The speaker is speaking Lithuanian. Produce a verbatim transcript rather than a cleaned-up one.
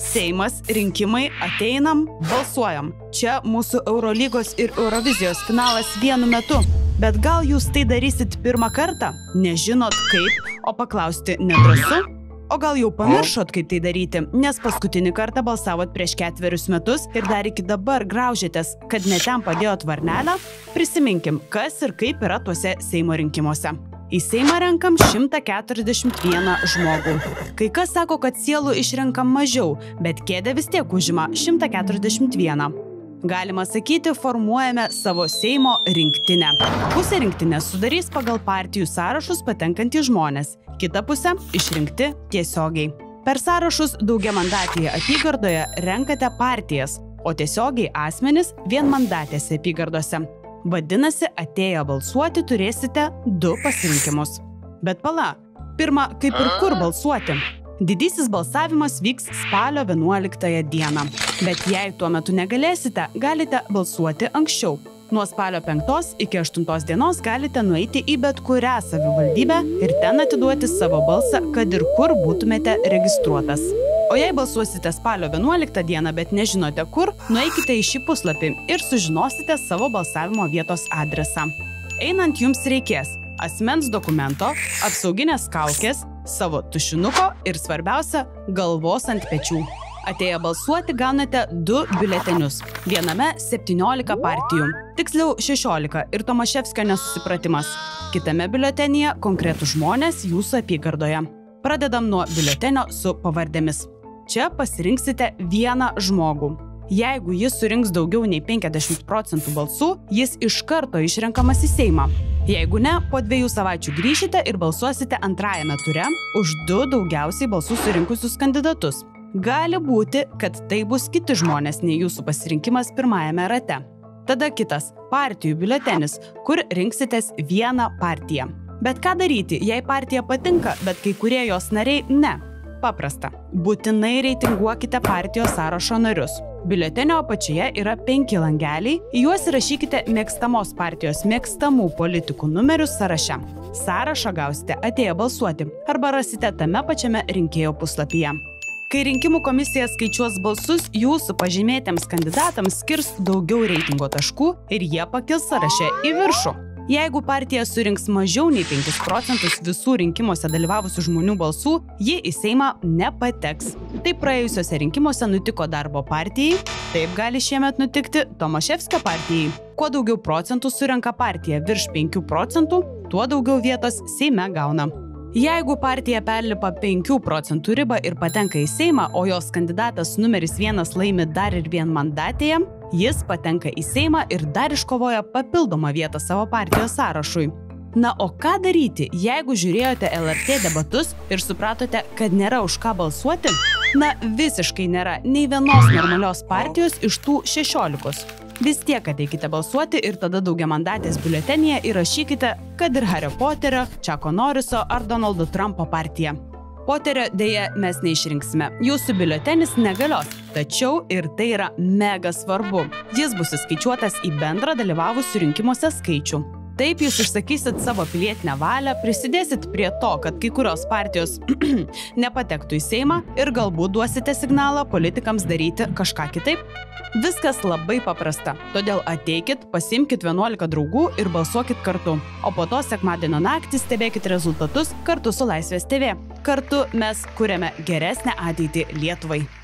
Seimas, rinkimai, ateinam, balsuojam. Čia mūsų Eurolygos ir Eurovizijos finalas vienu metu. Bet gal jūs tai darysit pirmą kartą? Nežinot kaip, o paklausti nedrąsu? O gal jau pamiršot, kaip tai daryti, nes paskutinį kartą balsavot prieš ketverius metus ir dar iki dabar graužėtės, kad ne ten padėjot varnelę? Prisiminkim, kas ir kaip yra tuose Seimo rinkimuose. Į Seimą renkam šimtą keturiasdešimt vieną žmogų. Kai kas sako, kad sielų išrenkam mažiau, bet kėdę vis tiek užima šimtą keturiasdešimt vieną. Galima sakyti, formuojame savo Seimo rinktinę. Pusė rinktinės sudarys pagal partijų sąrašus patenkantys žmonės, kita pusė išrinkti tiesiogiai. Per sąrašus daugiamandatėje apygardoje renkate partijas, o tiesiogiai asmenys vienmandatėse apygardose. Vadinasi, atėję balsuoti turėsite du pasirinkimus. Bet pala, pirma, kaip ir kur balsuoti? Didysis balsavimas vyks spalio vienuoliktąją dieną. Bet jei tuo metu negalėsite, galite balsuoti anksčiau. Nuo spalio penktos iki aštuntos dienos galite nueiti į bet kurią savivaldybę ir ten atiduoti savo balsą, kad ir kur būtumėte registruotas. O jei balsuosite spalio vienuoliktą dieną, bet nežinote kur, nueikite į šį puslapį ir sužinosite savo balsavimo vietos adresą. Einant jums reikės asmens dokumento, apsauginės kaukės, savo tušinuko ir svarbiausia – galvos ant pečių. Atėję balsuoti gaunate du biuletenius. Viename septyniolika partijų, tiksliau šešiolika ir Tomaševskio nesusipratimas. Kitame biuletenyje konkretų žmonės jūsų apygardoje. Pradedam nuo biuletenio su pavardėmis. Čia pasirinksite vieną žmogų. Jeigu jis surinks daugiau nei penkiasdešimt procentų balsų, jis iš karto išrenkamas į Seimą. Jeigu ne, po dviejų savaičių grįšite ir balsuosite antrajame ture už du daugiausiai balsų surinkusius kandidatus. Gali būti, kad tai bus kiti žmonės nei jūsų pasirinkimas pirmajame rate. Tada kitas – partijų biuletenis, kur rinksitės vieną partiją. Bet ką daryti, jei partija patinka, bet kai kurie jos nariai ne? Paprasta. Būtinai reitinguokite partijos sąrašo narius. Biuletenio apačioje yra penki langeliai, į juos įrašykite mėgstamos partijos mėgstamų politikų numerius sąraše. Sąrašą gausite atėję balsuoti arba rasite tame pačiame rinkėjo puslapyje. Kai rinkimų komisija skaičiuos balsus, jūsų pažymėtiems kandidatams skirs daugiau reitingo taškų ir jie pakils sąraše į viršų. Jeigu partija surinks mažiau nei penkis procentus visų rinkimuose dalyvavusių žmonių balsų, ji į Seimą nepateks. Taip praėjusiuose rinkimuose nutiko Darbo partijai, taip gali šiemet nutikti Tomaševskio partijai. Kuo daugiau procentų surenka partija virš penkių procentų, tuo daugiau vietos Seime gauna. Jeigu partija perlipa penkių procentų ribą ir patenka į Seimą, o jos kandidatas numeris vienas laimi dar ir vienmandatėje, jis patenka į Seimą ir dar iškovoja papildomą vietą savo partijos sąrašui. Na, o ką daryti, jeigu žiūrėjote L R T debatus ir supratote, kad nėra už ką balsuoti? Na, visiškai nėra nei vienos normalios partijos iš tų šešiolikos. Vis tiek ateikite balsuoti ir tada daugiamandatės biuletenyje įrašykite, kad ir Hario Poterio, Čako Noriso ar Donaldo Trumpo partija. Poterio dėja mes neišrinksime, jūsų biuletenis negalios, tačiau ir tai yra mega svarbu. Jis bus įskaičiuotas į bendrą dalyvavusių rinkimuose skaičių. Taip jūs išsakysit savo pilietinę valią, prisidėsit prie to, kad kai kurios partijos nepatektų į Seimą ir galbūt duosite signalą politikams daryti kažką kitaip. Viskas labai paprasta, todėl ateikit, pasiimkit vienuolika draugų ir balsuokit kartu. O po to sekmadienio naktį stebėkit rezultatus kartu su Laisvės T V. Kartu mes kuriame geresnę ateitį Lietuvai.